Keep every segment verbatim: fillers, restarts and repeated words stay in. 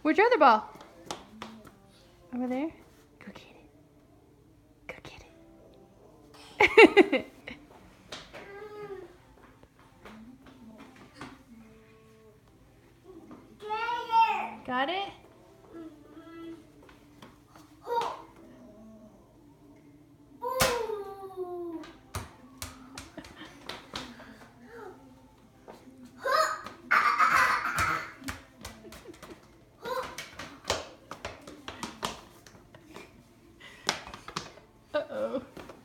Where's your other ball? Over there? Go get it. Go get it. Got it? Uh-oh.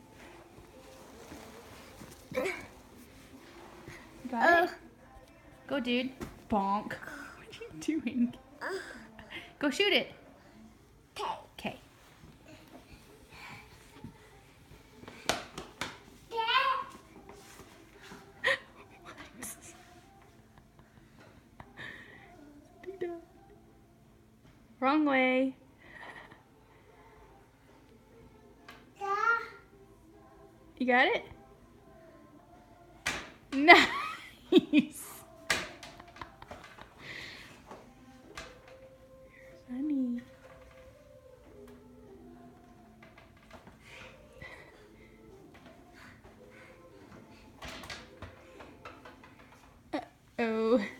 Got it? Go, dude. Bonk. What are you doing? Go shoot it. Okay. Wrong way. You got it? Nice. Funny. Uh-oh.